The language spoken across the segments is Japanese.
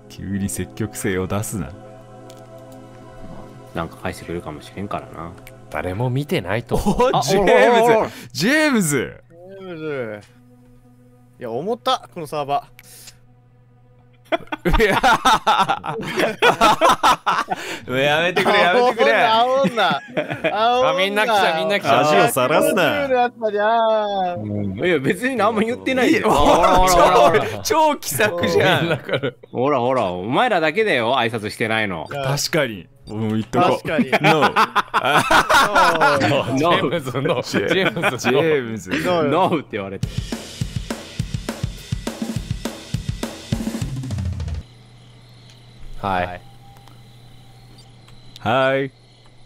急に積極性を出すな。 なんか返してくれるかもしれんからな。 誰も見てないと思う。 お、ジェームズ、ジェームズ。 いや、思った、このサーバいややめてくれ、やめてくれ。 煽んな。 あ、みんな来た、みんな来た。 恥をさらすな。 いや、別に何も言ってないよ。 超気さくじゃん。 ほらほら、お前らだけだよ、挨拶してないの。 確かに。もう言っとこう。 確かに。 ノー。 ジェームズの、ジェームズジェームズ。 ノーって言われて。 はい。 はい。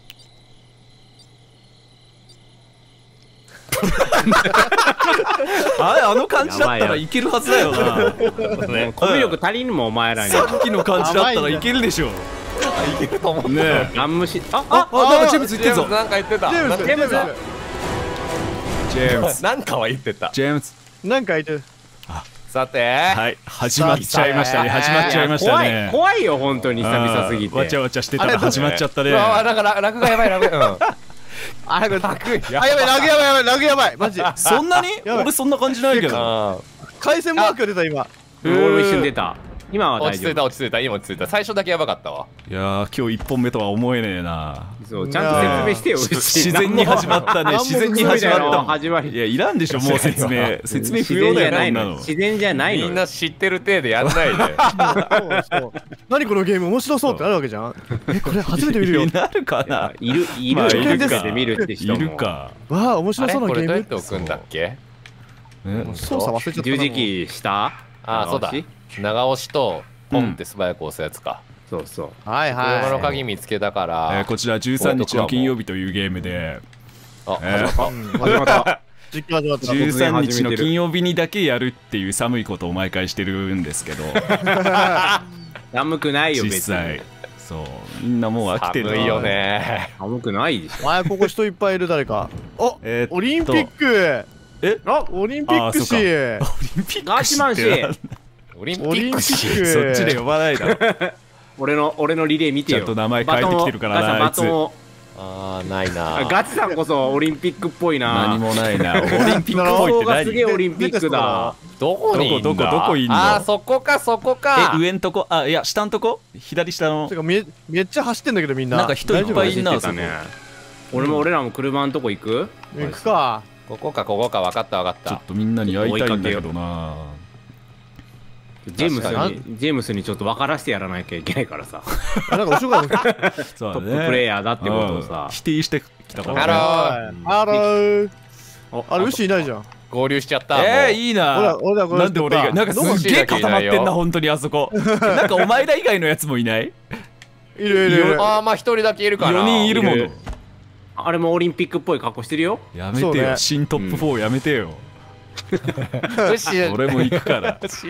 あの感じだったらいけるはずだよな。 コミュ力足りんもん、お前らに。 さっきの感じだったらいけるでしょ。 いけると思う。 ねえ。 ガン無視。 なんかジェームズ言ってんぞ。 なんか言ってた。 ジェームズ、ジェームズ。 ジェームズ。 なんかは言ってた。 ジェームズ。 なんか言ってる。 さて。 はい、始まっちゃいましたね。始まっちゃいましたね。 怖いよ、本当に久々すぎて。 わちゃわちゃしてたら始まっちゃったね。 あ、だからラグがやばい、ラグ。 あ、これラグやばい、ラグやばい、ラグやばい、マジ。 そんなに？俺そんな感じないけど。 回線マークが出た今。 俺も一瞬出た。今は大丈夫。 落ち着いた、落ち着いた、今落ち着いた。最初だけやばかったわ。 いやー、今日1本目とは思えねえな。 そう、ちゃんと説明してよ。 自然に始まったね。自然に始まった始まり。 いや、いらんでしょ、もう説明。説明不要だよ、こんなの。 自然じゃないの。 みんな知ってる体でやんないで。 何このゲーム面白そうってなるわけじゃん。これ初めて見るよ。 なるかな。 いるで見るって人も。 いるか。 わあ、面白そうなゲーム。 これどうやって置くんだっけ？ 操作忘れちゃった。 十字キー下？ あ、そうだ。長押しとポンって素早く押すやつか。 そうそう。 はいはい。 車の鍵見つけたから。 こちら13日の金曜日というゲームで。 あ、 始まった。 13日の金曜日にだけやるっていう寒いことを毎回してるんですけど。 寒くないよ、 実際。そう、みんなもう飽きてる。 寒いよね。 寒くないでしょ。 前ここ人いっぱいいる誰か。お、オリンピック。オリンピック氏。 オリンピックガーシマン氏。 オリンピック氏。 そっちで呼ばないだろ。 俺のリレー見てよ。 ちゃんと名前変えてきてるからな、あいつ。 あー、ないな。 ガチさんこそオリンピックっぽいな。 何もないな。オリンピックっぽいって何？ すげえオリンピックだ。 どこにいんだ？ どこいんの？ あー、そこか、そこか。 上んとこ？あ、いや、下んとこ？左下の。 めっちゃ走ってんだけどみんな。 なんか人いっぱいいんな、そこ。 俺らも車のとこ行く？ 行くか。 ここか、ここか、分かった分かった。 ちょっとみんなに会いたいんだけどな。 ジェームスにちょっと分からせてやらなきゃいけないからさ。 なんか後ろからトッププレイヤーだってことをさ。 否定してきたからね。ハロー。あれ、牛いないじゃん。 合流しちゃった。 いいな。なんで俺以外、なんかすげえ固まってんな、本当にあそこ。なんかお前ら以外のやつもいない？ いるいる。 ああ、まあ一人だけいるから。 4人いるもの。 あれもオリンピックっぽい格好してるよ。 やめてよ、新トップ4やめてよ。俺も行くから。 牛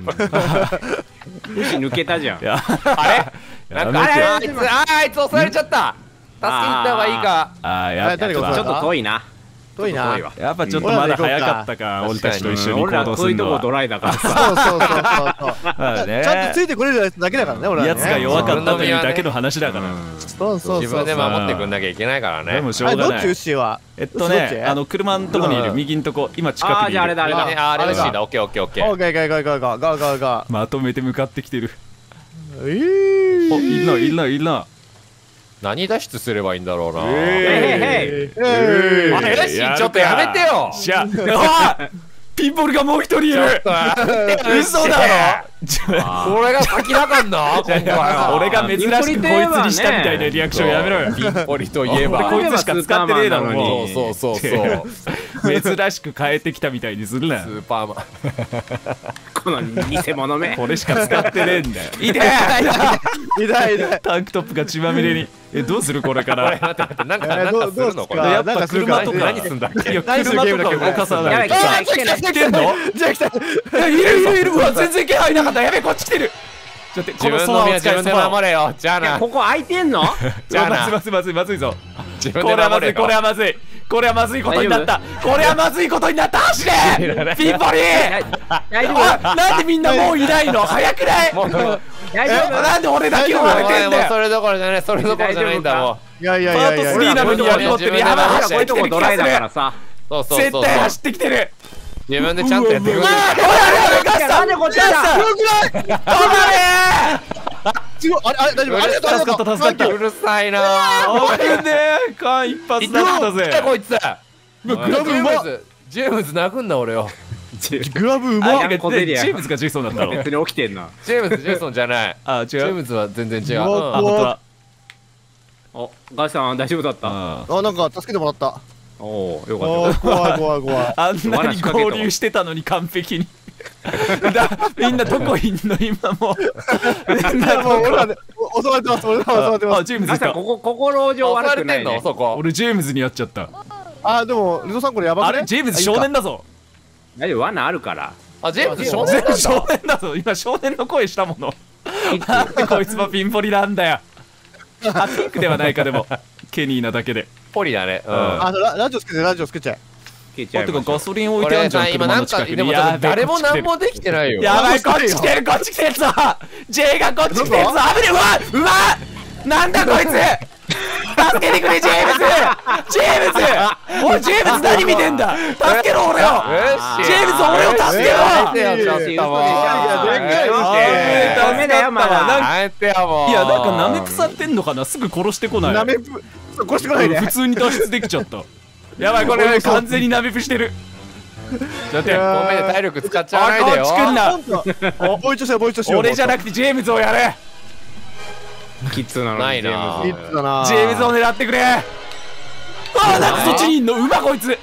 抜けたじゃん。 あれ？なんかあいつ押されちゃった。助けに行った方がいいか。 ああ、やっぱちょっと遠いな。 遠いな。 やっぱちょっとまだ早かったか、俺たちと一緒に行動するのは。 俺らそういうとこドライだからさ。 ちゃんとついてくれるやつだけだからね、俺ら。 やつが弱かったというだけの話だから。 自分で守ってくんなきゃいけないからね。 でもしょうがない。 どっち牛は？ 車のとこにいる右のとこ、今近くにいる。 あ、じゃああれだ、あれだ。 あれ牛だ、オッケーオッケーオッケー。 オッケーオッケーオッケーオッケーオッケーオッケーオッケー。 まとめて向かってきてる。 お、いるな。 何脱出すればいいんだろうな。 あれらしい、ちょっとやめてよ。 ピンボールがもう一人いる。嘘だろ。 俺が先だかんな。 俺が珍しくこいつにしたみたいなリアクションやめろよ。 ピンポリといえばこいつしか使ってねえだろ。もうそうそうそう。 珍しく変えてきたみたいにするな。 スーパーマン。 この偽物め。 これしか使ってねえんだよ。 痛い。 タンクトップが血まみれに。どうするこれから。 なんかするのこれ。 やっぱ車とか何すんだっけ。 車とか動かさないとさ。 来てんの？じゃあ来た。 いる。うわ全然気配なかった。やべえこっち来てる。 自分の身は自分で守れよ。じゃあな。 ここ空いてんの？ じゃあな。まずいぞ。これはまずい。これはまずいことになった。走れピンポリー。なんでみんなもういないの？早くない？ 大丈夫？ なんで俺だけ追われてんだよ。 それどころじゃない、それどころじゃないんだもん。 いやいやいパートやいや。 3なのにやり持ってる。やばい、走ってきてる気ドライだかがらさ。 そうそうそう。 する。絶対走ってきてる。 自分でちゃんとやってくる。 なんでこっちだ。 止ますごい、あれ大丈夫、あれ助かった助かった。 うるさいな危ねえ。間一発だったぜ。 こいつ。 グラブうまっ。 ジェームズ泣くんだ俺よ。 グラブうまっ。 あ、ジェームズがジェイソンだったの。 別に起きてんな。 ジェームズジェイソンじゃない。 あ、違う。 ジェームズは全然違う。 うわあ、本当だ。 お、ガシさん大丈夫だった？ ああ、なんか助けてもらった。 おお、よかあった。 怖い怖い怖い。 んなに合流してたのに完璧に。みんなどこいんの今もう。みんなもう俺らで襲われてます、俺ら襲われてまあ、 す。 ジェームズいた。 ガシさんここ心情悪くない襲われてんね。 のそこ。 俺ジェームズにやっちゃった。 あ、でもルドさんこれやばくね。 あれジェームズ少年だぞ。 大丈夫、罠あるから。 あ、ジェームズ少ジェームズ年なんだ。 少年だぞ。今少年の声したもの。なんでこいつもピンポリなんだよ。あ、ピンクではないかでも。ケニーなだけで。 ポリだね。 あ、ラジオつけてラジオつけちゃえ。 あ、てか消えちゃいましたガソリン置いこてあんじゃんれさ今車なんかの近くに。 でも誰も何もできてないよ。 やばい、こっち来てる、こっち来てるぞ。J がこっち来てるぞ。危ねえ。うわうまっ。なんだこいつ。助けてくれジェームズ。ジェームズ。おいジェームズ何見てんだ。助けろ俺を。ジェームズ俺を助けろ。 ダメだよまだ。 やってよもう。 いやなんかナメプさってんのかな。すぐ殺してこない。 ナメプ殺してこないで。 普通に脱出できちゃった。やばい、これ完全にナメプしてる。ちょっと待って。 ごめん体力使っちゃわないでよ。 こっち来んな。 ボイチョしようボイチョしよう。 俺じゃなくてジェームズをやれ。 キッズなのに。 ないないつだな。 ジェームズを狙ってくれ。あー、なんかそっちにいんの。うまこいつ。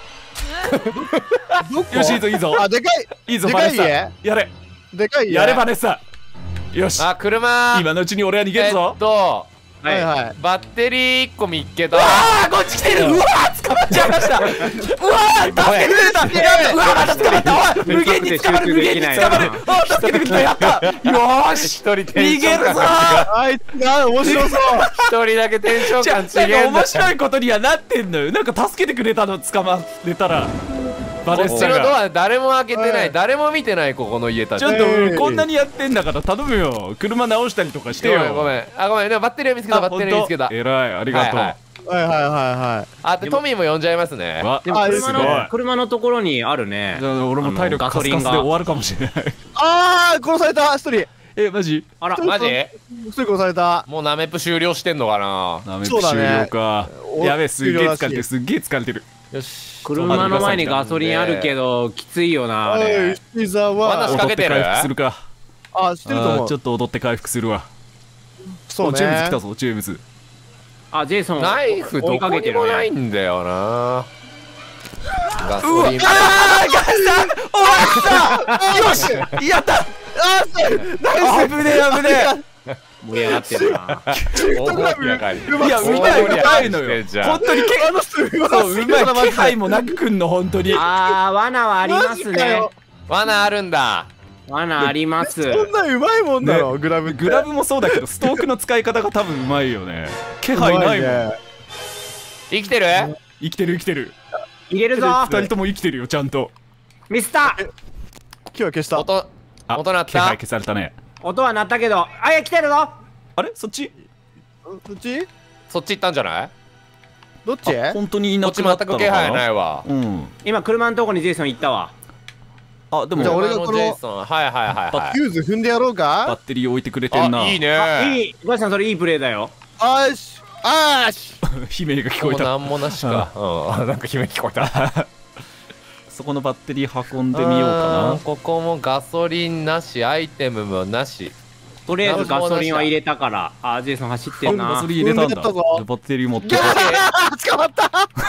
よし、いいぞいいぞ。 あ、でかい。 いいぞでバネッサ。 かい家。 やれでかい家。 やれバネッサ。よし、 あ、車。 今のうちに俺は逃げるぞ。 はいはい。 バッテリー1個見っけた。 あー、こっち来てる。うわー、捕まっちゃいました。うわー、助けてくれた。やった。うわー、また捕まった。おい、無限に捕まる、無限に捕まる。あー、助けてくれた。やった。よーし、 一人テン逃げるぞ。 あいつが面白そう。 一人だけテンションじゃあ、 感違えんだ。 面白いことにはなってんのよ。なんか助けてくれたの捕まれたらバネッこっサが。 ちのドア誰も開けてない、誰も見てない、ここの家たち。 ちょっとこんなにやってんだから頼むよ。車直したりとかしてよ。 ごめんあ、ごめん。でもバッテリーは見つけた、バッテリー見つけた。 えらい、ありがとう。 はいはいはいはい。 あ、でトミーも呼んじゃいますね。 わ、 でもあすごい。 車のところにあるね。 じゃあ俺も体力カスカスで終わるかもしれない。 ああ、殺された一人。 え、マジ？ あら、 マジ？ 一人殺された。 もうナメプ終了してんのかな。 ナメプ終了か。やべえ、すっげえ疲れてる、すっげえ疲れてる。 よし。 車の前にガソリンあるけどきついよなあれ。 ピザは罠仕掛けてる？ 踊って回復するか。 あ、知ってると思う。 ちょっと踊って回復するわ。 そうね。 ジェームズ来たぞ、ジェームズ。 あ、ジェイソンナイフどこにもないんだよな。ガソリン。 あー、ガスだ。終わった。よし、やった。 あー、ナイス。 危ねえ危ね盛り上がってるな。 大盛り上がり。 え。いや、うまいうまいのよ。本当にあの人うまそう、 すうまいぎるなマジで。 気配もなくくんの、本当に。 あー、罠はありますね。 罠あるんだ。 罠あります。 そんなうまいもんだろ、グラブって。 グラブもそうだけど、ストークの使い方が多分うまいよね。気配ないもん。 生きてる？ 生きてる生きてる。 入れるぞ。 二人とも生きてるよ、ちゃんと。 ミスター。 今日は消した。 音、 あ、 音鳴った気配消されたね。 音は鳴ったけど、あ、いや来てるぞ。 あれそっち？ どっち？ そっち行ったんじゃない？ どっち？ あ、本当にいなこっちくなったのか全く気配なな。 いわ。 うん。 今車のとこにジェイソン行ったわ。 あ、でもじゃあ俺がのこのジェイソン、はいはいはいはい。 フューズ踏んでやろうバッか？ テリー置いてくれてんな。 あ、いいあ、 ね。 いい。バシさんそれいいプレーだよ。 あーし、あーし。 悲鳴が聞こえた。 もうなんもなしか。うん、なんか悲鳴聞こえた。 そこのバッテリー運んでみようかここもガソリンなし、アイテムもなし。 とりあえずガソリンは入れたから。あ、ジェイソン走ってんな。ガなソ。リン入れたんだ。 踏んでったぞじゃあバッテリー持ってこ捕まった。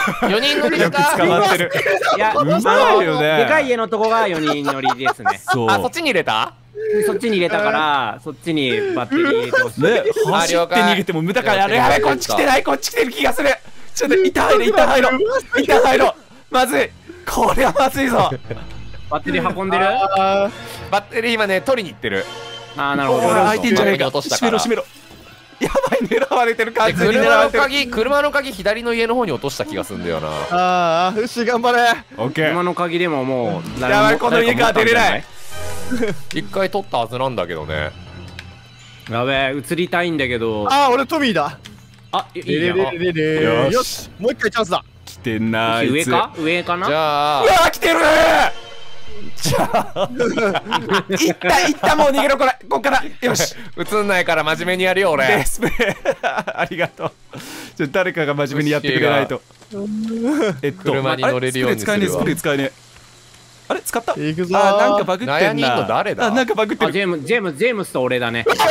4人乗りですか？ 捕まってる。 いや、 うまいよね。 でかい家のとこが4人乗りですね。 そう。 あ、そっちに入れた？ そっちに入れたから、そっちにバッテリー入れてほしい。 ね、走って逃げても無駄からやれやべ、こっち来てない、こっち来てる気がする。ちょっと板入れ、板入ろう、板入ろう。まずい、これはまずいぞ。 バッテリー運んでる？ あバッテリー今ね、取りに行ってる。 あー、なるほど。 開いてんじゃねえか。 落としたから閉めろ閉めろ。やばい、狙われてる、完で全に狙われてる。 車の鍵左の家の方に落とした気がするんだよな。 あー、よし頑張れ。 オッケー。 車の鍵でももうやばい、この家から出れない。 一回取ったはずなんだけどね。 やべえ、映りたいんだけど。 あ、俺トミーだ。 あ、いいじゃん。 よし、もう一回チャンスだ。 来てんな、あいつ。 上か上かな。 じゃあ、 うわー来てるー。じゃあいったもう逃げろこれ、こっからよし。 映んないから真面目にやるよ俺。 スプレーありがとう。誰かが真面目にやってくれないと。 車に乗れるようにするわ。 スプレー使えねえ。あれ使った？ 行くぞ。 あ、なんかバグって悩みんんな。 の誰だ？ あ、なんかバグってる。 ジェームスと俺だね。 俺だ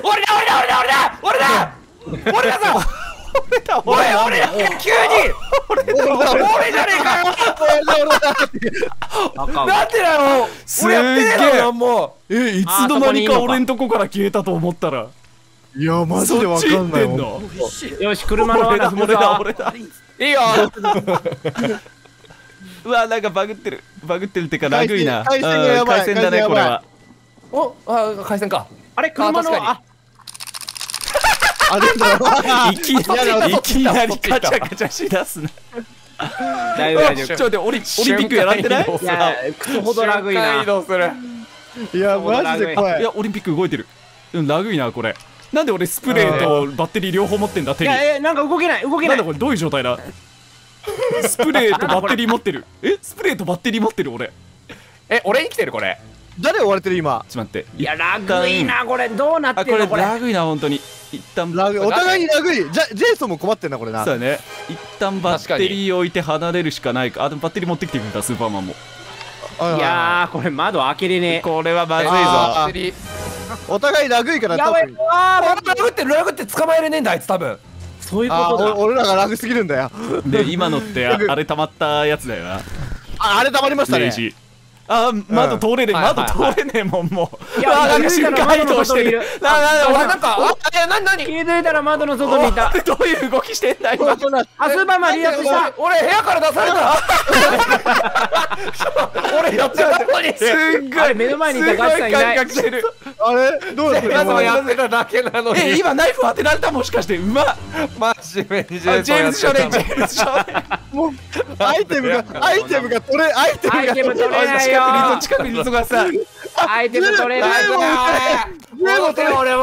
ぞ。俺だ急に俺じゃねえかよ。なんでだよ。俺やってねえよもう。 いつの間にか俺んとこから消えたと思ったら。 いや、マジでわかんないもん。 よし、車の罠踏むぞ。 いいよ。 うわ、なんかバグってるってかラグいな。 回線がやばい。 回線だねこれは。 お、あ、回線か。 あれ、車のあいきなりカチャカチャしだすな。 大丈夫大丈夫。 ちょっと待って、オリンピックやられてない？ いや、クソほどラグいな。 移動する。 いや、マジで怖い。 いや、オリンピック動いてる。ラグいなこれ。なんで俺スプレーとバッテリー両方持ってんだ手に。 なんか動けない。 なんだこれ、どういう状態だ？スプレーとバッテリー持ってる。スプレーとバッテリー持ってる俺。 俺に来てるこれ。 誰追われてる今。 ちょっと待って。 いや、ラグいなこれ。どうなってんのこれ。 ラグいな本当に。一旦ラグ、お互いにラグい。ジェイソンも困ってんなこれな。 そうだね。一旦バッテリー置いて離れるしかないか。あ、でもバッテリー持ってきてくれたスーパーマンも。 いやー、これ窓開けれねえ。 これはまずいぞ。 お互いラグいからやばい。 ラグって捕まえれねえんだあいつ多分。 そういうことだ。 俺らがラグすぎるんだよ。 で、今のってあれ溜まったやつだよな。 あれ溜まりましたね。 あ、窓通れねえ、窓通れねえもん、もう。 いや、 なんか瞬間移動してる。なんか、 気づいたら窓の外にいた。 どういう動きしてんだ今。 あ、スーパーマン離脱した。 俺部屋から出された。俺やってたのに。 すんごい目の前にいたガチさんいない。 あれどうなってるやってただけなのに。 今ナイフ当てられたもしかして。うまっ。 真面目にジェームズ少年、ジェームズ少年。 もうアイテムが取れ、アイテムが取れないよ。 近くに急がさ。 アイテム取れないよ。 俺も。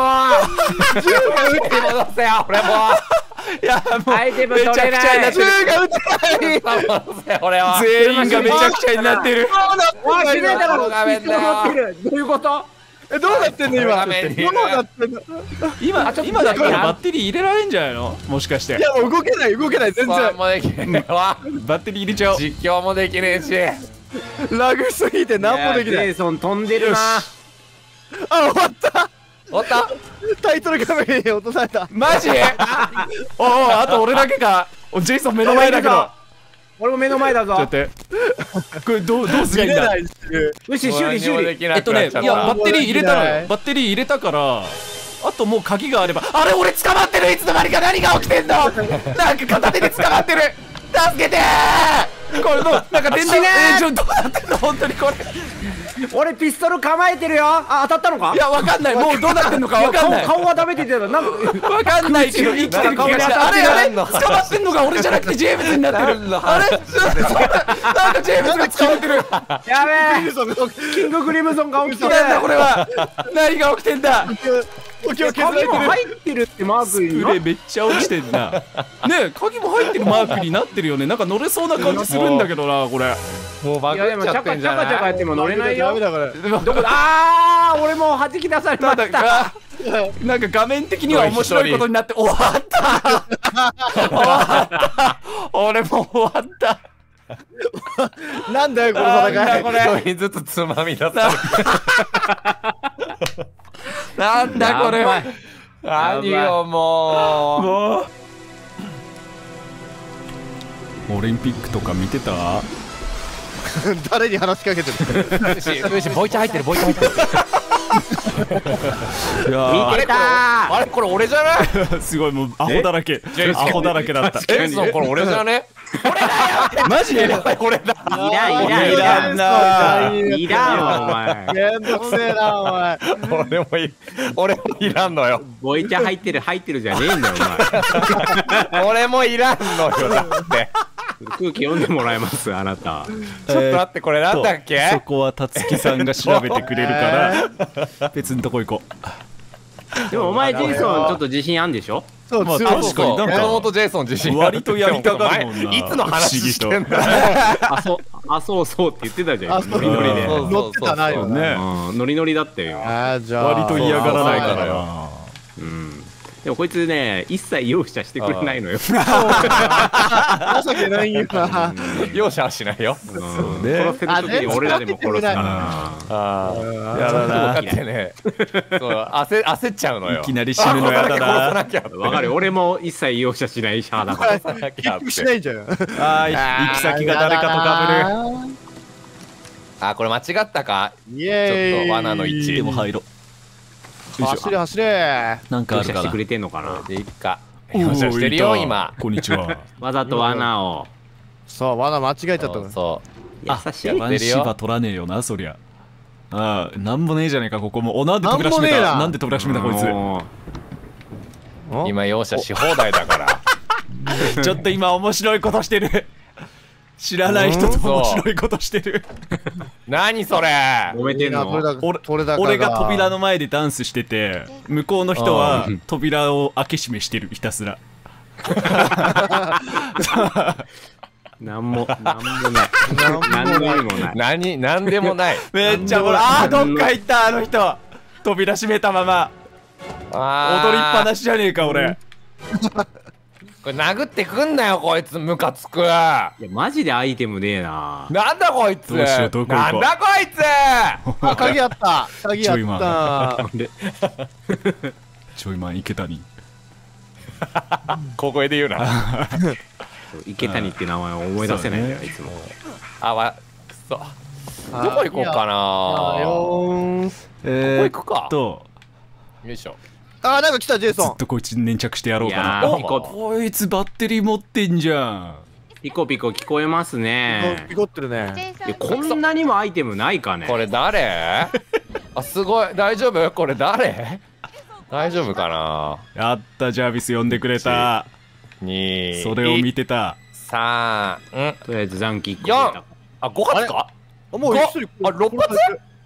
戻せよ俺も。 いやもうアイテム取れない。 めちゃくちゃになってる。 俺は全員がめちゃくちゃになってる。 わ、気づいたらピストル持ってる。どういうこと？ どうなってんの今。どうなってんの今だったらバッテリー入れられんじゃないの？もしかして。 いやもう動けない全然。 もできねえわ。 バッテリー入れちゃおう。 実況もできねえし。 ラグすぎて何もできない。 ジェイソン飛んでるな。 あ、終わった。 終わった。 タイトル画面に落とされた。 マジ？おお、あと俺だけか。ジェイソン目の前だけど。 俺も目の前だぞ。 ちょっと待って。これどうすりゃいいんだ。 よし、修理。 いやバッテリー入れたのよ。バッテリー入れたから。あともう鍵があれば。あれ俺捕まってる。いつの間にか何が起きてんの？なんか片手で捕まってる。助けてー。これなんか電電どうなってんの本当にこれ。 俺ピストル構えてるよ。あ、当たったのか？ いやわかんない。もうどうなってんのかわかんない。 顔がダメって言ってた。なんかわかんないけど生きてる気がした。あれ捕まってんのが俺じゃなくてジェームズになってる。あれなんかジェームズが捕まってる。 やべえ。キングクリムゾンが起きてる。 なんだこれは。何が起きてんだ。 鍵も入ってるってマークに。 スプレーめっちゃ落ちてんな。ねえ、鍵も入ってるマークになってるよね。なんか乗れそうな感じするんだけどな、これ。 もうバグっちゃってんじゃない？ チャカチャカやっても乗れないよ。 ダメだこれ。 どこだ？あー、俺もう弾き出されました。 なんか画面的には面白いことになって終わった。終わった。俺も終わった。 なんだよこの戦い。 これ一人ずつつまみ出さなんだこれ。 何よもう。オリンピックとか見てた？ 誰に話しかけてる？ よしボイチャ入ってるボイチャ入ってる。 いや見てた。 あれこれ俺じゃない？ すごいもうアホだらけ。アホだらけだった。 ジェイソンこれ俺じゃね？ マジで？ これだ。 いらんな。いらんわお前。 めんどくせえなお前。 俺もいらんのよ。 ボイチャ入ってるじゃねえんだよお前。 俺もいらんのよだって。 空気読んでもらえますあなた。 ちょっと待ってこれなんだっけ？ そこはたつきさんが調べてくれるから別のとこ行こう。 でもお前ジェイソンちょっと自信あんでしょ。 そう、 まあ強い確かになんか山本ジェイソン自信ある割とやりたがるもんな。 いつの話してんだ。 そうそうって言ってたじゃん。 あ、そうノリノリで。 乗ってたなよね。 ノリノリだったよ。 じゃあ割と嫌がらないからな。 でもこいつね、一切容赦してくれないのよ。 情けないよな。 容赦はしないよ。 殺せる時に俺らでも殺すから。 やらな。だってね、焦っちゃうのよ。 いきなり死ぬのやだな。 わかる。俺も一切容赦しない派だから。 結局しないじゃん。 行き先が誰かと被る。 あ、これ間違ったか。 イエーイ。 ちょっと罠の位置。 でも入ろう。 走れ走れ。 なんかあるかな。 容赦してくれてんのかな。 でいっか。容赦してるよ今。 こんにちは。 わざと罠を。 そう、罠間違えちゃったの。 そう。 優しい。 ワンシバ取らねえよな、そりゃ。なんもねえじゃねえか、ここも。なんで扉閉めた。なんで扉閉めた、こいつ。今容赦し放題だから。 ちょっと今面白いことしてる。知らない人と面白いことしてる。 何それ。 揉めてんの。 俺が扉の前でダンスしてて、向こうの人は扉を開け閉めしてる、ひたすら。 なんもない。なんでもない。 なんでもない。 めっちゃほら、どっか行った、あの人。扉閉めたまま。踊りっぱなしじゃねえか、俺。 これ殴ってくんなよ、こいつ。ムカつく。いや、 マジでアイテムねえな。 なんだこいつ。 どうしよう、どこ行こう。 なんだこいつ。 鍵あった。鍵あった。 ちょいマン池谷。 小声で言うな。 池谷って名前を思い出せないんだよ、いつも。 くそ。どこ行こうかな。ここ行くか。よいしょ。 なんか来た、ジェイソン。 ずっとこいつ粘着してやろうかな。こいつバッテリー持ってんじゃん。 ピコピコ聞こえますね。 ピコってるね。 こんなにもアイテムないかね。 これ誰。すごい。大丈夫。これ誰。大丈夫かな。 やった、ジャービス呼んでくれた。 2。 それを見てた。 3。 とりあえず残機1個。 4。あ、5発か。 もう1人。 6発。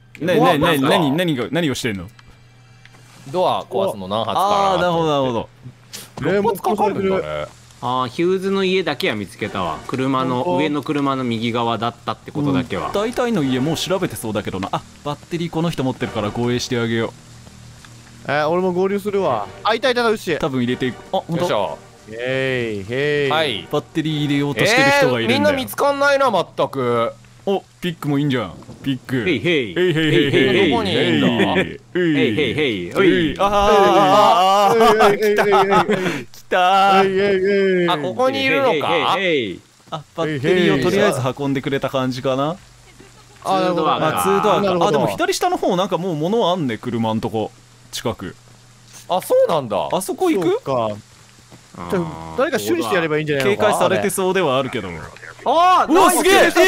何をしてんの。 ドア壊すの何発かな。 なるほどなるほど。 6発かかるんだね。 ヒューズの家だけは見つけたわ。車の上の車の右側だったってことだけは。 大体の家もう調べてそうだけどな。バッテリーこの人持ってるから護衛してあげよう。俺も合流するわ。いたな、牛。 多分入れていく。ほんと。 へい。 バッテリー入れようとしてる人がいるんだよ。 みんな見つかんないな、全く。 ピックもいいんじゃん。ピック。 へいへい。 へいへいへいへい。 どこにいんだ。 へいへいへい。 来た。 ここにいるのか。 バッテリーをとりあえず運んでくれた感じかな。 2ドアか。 2ドアか。でも左下の方なんかもう物あんね、車んとこ近く。 そうなんだ。 あそこ行く？ 誰か修理してやればいいんじゃないのか。 警戒されてそうではあるけど。 うわ、 すげえ。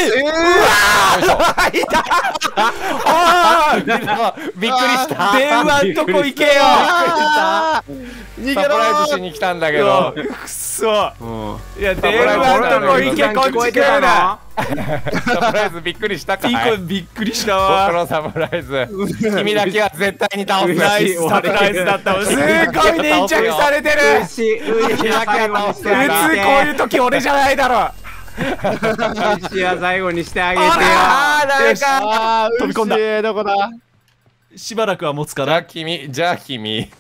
びっくりした。 電話んとこ行けよ。 サプライズしに来たんだけど。 くそ。いや、電話んとこ行け、こっち来るな。 サプライズびっくりしたか。 びっくりしたわ。 僕のサプライズ。君だけは絶対に倒す。 ナイスサプライズだった。すごい粘着されてる。 君だけは普通こういう時俺じゃないだろ。 牛は最後にしてあげてよ。 誰か。 飛び込んだ。 どこだ。 しばらくは持つから。 じゃあ君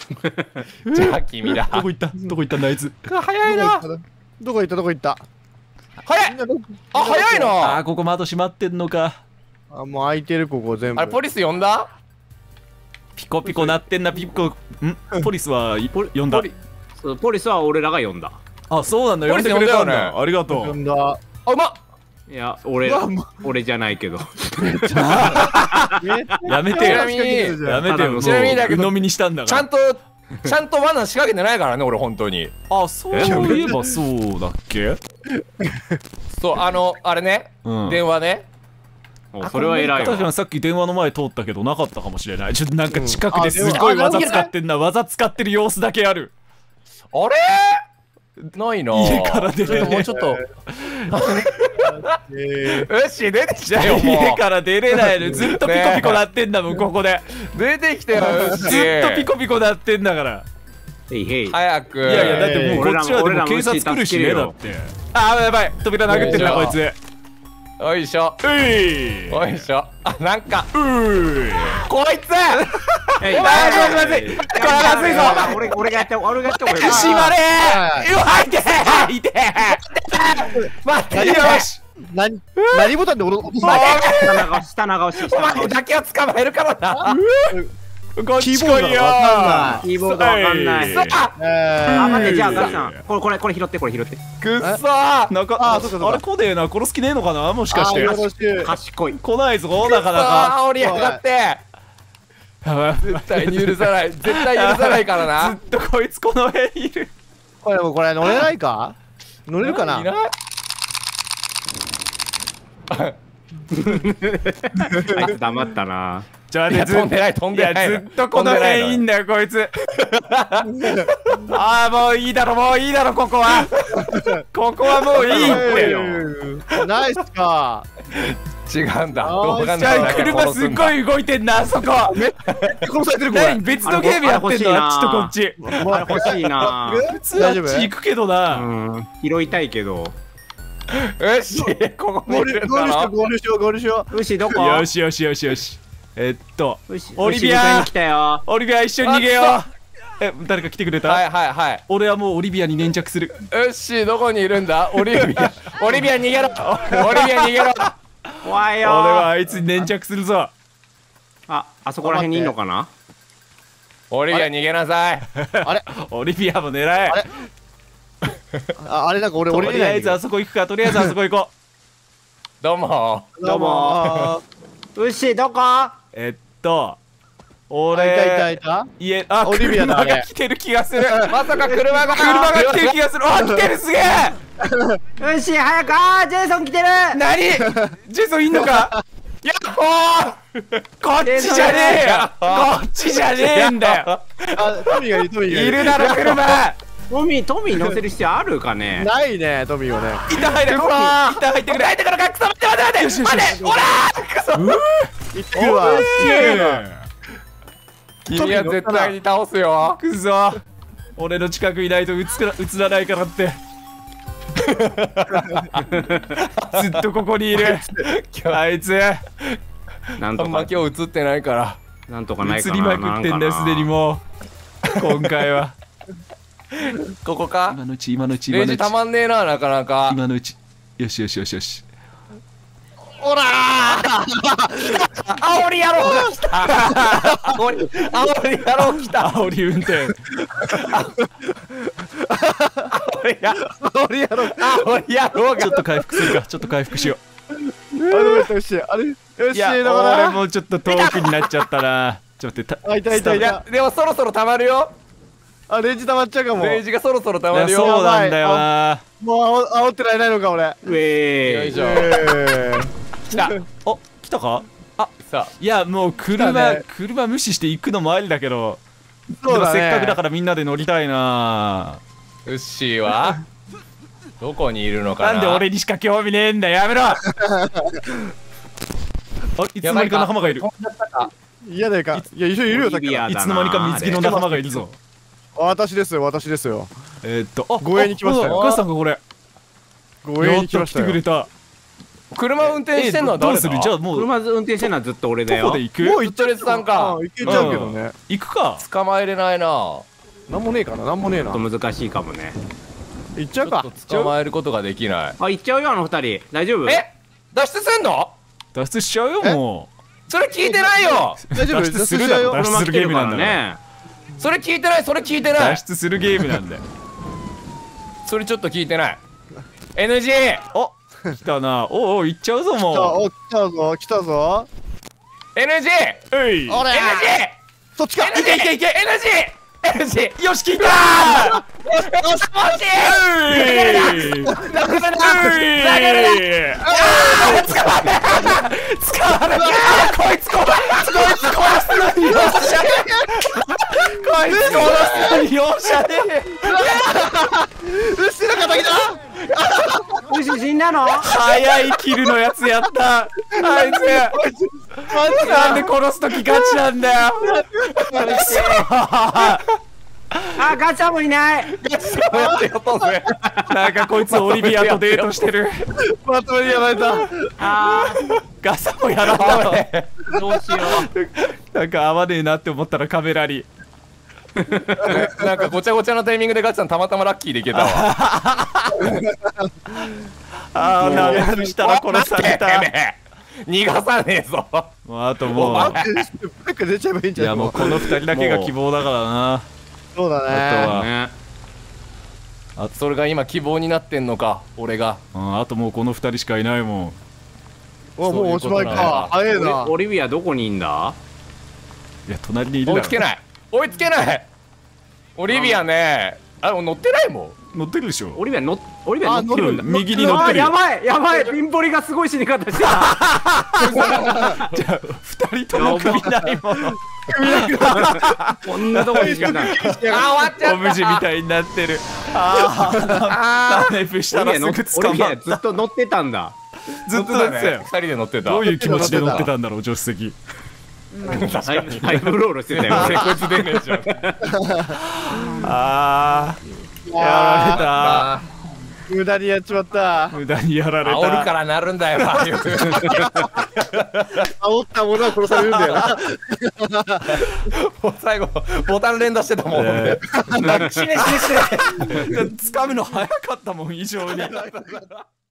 だ。 どこ行ったんだあいつ。 早いな。 どこ行った早い。早いな。 ここ窓閉まってんのか。 もう開いてる、ここ全部。 ポリス呼んだ。 ピコピコ鳴ってんな、ピコ。ポリスは呼んだ。 ポリスは俺らが呼んだ。 そうなんだ、呼んでくれたんだ。ありがとう。 うまっ。 いや、俺じゃないけど。 やめてよ。やめてよ。 ちなみにだけど、 鵜呑みにしたんだから。 ちゃんと罠仕掛けてないからね、俺本当に。 そういえばそうだっけ。 そう、あれね、電話ね。 それは偉いわ。 確かにさっき電話の前通ったけどなかったかもしれない。ちょっとなんか近くですごい技使ってんな。技使ってる様子だけある。 あれないな。 家から出れねえ。 もうちょっと。よし、出てきたよ、もう。 家から出れないの。ずっとピコピコなってんだもん、ここで。 出てきたよ、よし。 ずっとピコピコなってんだから。 早く。 いやいや、だってもうこっちはでも警察来るしね、だって。あー、やばい。扉殴ってるな、こいつ。 よいしょ。よいしょ。あ、なんか。こいつ。まずい。これまずいぞ。 俺がやって俺がやって俺が。 閉まれー。うわ、痛え。痛え。待って、よし。 何ボタンで俺落とすの？下長押し。 お前だけは捕まえるからな。 こっち来いよ。 キーボードわかんない。あ、待って、じゃあガキさん、これ拾って。 くっそー。 なんかあれ来ねえな、殺す気ねえのかな、もしかして。 賢い。 来ないぞ、なかなか。 煽りやがって。絶対に許さない。絶対許さないからな。 ずっとこいつこの辺にいる。 これ乗れないか？乗れるかな？ あいつ黙ったな。 じゃあね、 飛んでない。 ずっとこの辺いいんだよ、こいつ。ああ、もういいだろ、ここは。ここはもういいってよ。 ナイスか。 違うんだ。 じゃあ車すっごい動いてんな、あそこ。 殺されてるこれ。 別のゲームやってんの、あっちとこっち。 あれ欲しいな。 普通あっち行くけどな。 拾いたいけど。 よし、ここゴールしよう。 よし、どこ？ よし。オリビア一緒に逃げよう。誰か来てくれた？ はい。 俺はもうオリビアに粘着する。 よし、どこにいるんだ？オリビア逃げろ。 怖いよ。 俺はあいつに粘着するぞ。 あそこら辺にいんのかな？ オリビア逃げなさい。 あれ？オリビアも狙え。 あれなんか俺とりあえずあそこ行くか。とりあえずあそこ行こう。 どうも。 うっしー、どこ？ 俺家オリビアだ。 車が来てる気がする。 まさか車が来てる気がする。あ、来てる、すげえ。 うっしー、早く。ジェイソン来てる。 何？ジェイソンいんのか？ やっほー。 こっちじゃねえよ。こっちじゃねえんだよ。 トミーがいるだろ、車。 トミー乗せる必要あるかね？ ないね、トミーはね。 一旦入ってくれ。待って、ほら。クソ。 行ってくるわ。 君は絶対に倒すよ。 くそ。俺の近くいないと映らないからって。ずっとここにいる。あいつ。 なんとか今日映ってないから。 なんとかないかな。 映りまくってんだよ、すでにもう。今回は。 ここか？ 今のうち。 レジたまんねえな、なかなか。 今のうち。よし。 ほらー。煽り野郎が来た。煽り野郎来た。 煽り運転。 煽り野郎が。 ちょっと回復するか。ちょっと回復しよう。 よし、 いや、俺もちょっと遠くになっちゃったな。ちょっと待って。 いた。 いや、でもそろそろ溜まるよ。 レンジ溜まっちゃうかも。 レンジがそろそろ溜まるよ。 そうなんだよな。 もう煽ってられないのか、俺。 よいしょ。来た。 お、来たか？ さあ。 いや、もう車無視して行くのもありだけど。せっかくだからみんなで乗りたいな。 ウッシーはどこにいるのかな。 なんで俺にしか興味ねえんだ、やめろ。いつの間にか仲間がいる。 嫌だよか。いや、一緒にいるよ、さっき。いつの間にか水着の仲間がいるぞ。 私ですよ。 護衛に来ましたよ。お母さんがこれ。 護衛に来ましたよ。 来てくれた。 車運転してんのは誰だ？ どうする？じゃあもう車運転してんのはずっと俺だよ。 どこで行く？ もう行っちゃれさんか。 行けちゃうけどね。 行くか。 捕まえれないな。 なんもねえかな。なんもねえな。 ちょっと難しいかもね。 行っちゃうか。 捕まえることができない。 あ、行っちゃうよ、あの二人。大丈夫？ 脱出すんの？ 脱出しちゃうよ、もう。 それ聞いてないよ。 大丈夫？ 脱出するだろ。脱出するゲームなんだね。 それ聞いてない。脱出するゲームなんだよ。 それちょっと聞いてない。NG。 お、来たな。お、行っちゃうぞ、もう。 来たぞ。 NG。 NG。 そっちか。 いけ。NG。 よし、聞いたー。 よし、 投げるな。捕まれ。こいつ殺すのに容赦ねえ。 うっなの？ 早いキルのやつやった。あいつなんで殺すときガチなんだよ。 あ、ガチャもいない。 なんかこいつオリビアとデートしてる。 まとめにやられた。 ガサもやられたの。 どうしよう。なんか合わねえなって思ったらカメラに。 なんかごちゃごちゃなタイミングでガチさんたまたまラッキーでいけたわ。 ああ、なめしたら殺された。 逃がさねえぞ。 もうあともう。 バック出ちゃえばいいんじゃない？ いやもうこの2人だけが希望だからな。 そうだね。 あとは。 それが今希望になってんのか、俺が。 あともうこの2人しかいないもん。 もうおしまいか。早いな。 オリビアどこにいんだ？ いや隣にいるだろ。 追いつけない。追いつけない。オリビアね、乗ってないもん。 乗ってるでしょ。 オリビア乗ってるんだ。 右に乗ってる。 やばいやばい、ピンポリがすごい死に方してた。じゃあ2人とも首ないもん。 こんなとこにしかない。 終わっちゃった。 オブジェみたいになってる。ああ、ダメプしたらすぐ捕まった。 ずっと乗ってたんだ。 ずっと乗ってたよ。 2人で乗ってた。 どういう気持ちで乗ってたんだろう、助手席。 ハイブロールしてたよ。 こいつ出ねえじゃん。 ああ、やられた。 無駄にやっちまった。 無駄にやられた。 煽るからなるんだよ。 煽ったものは殺されるんだよな。 もう最後ボタン連打してたもん。 死ね死ね死ね。掴むの早かったもん異常に。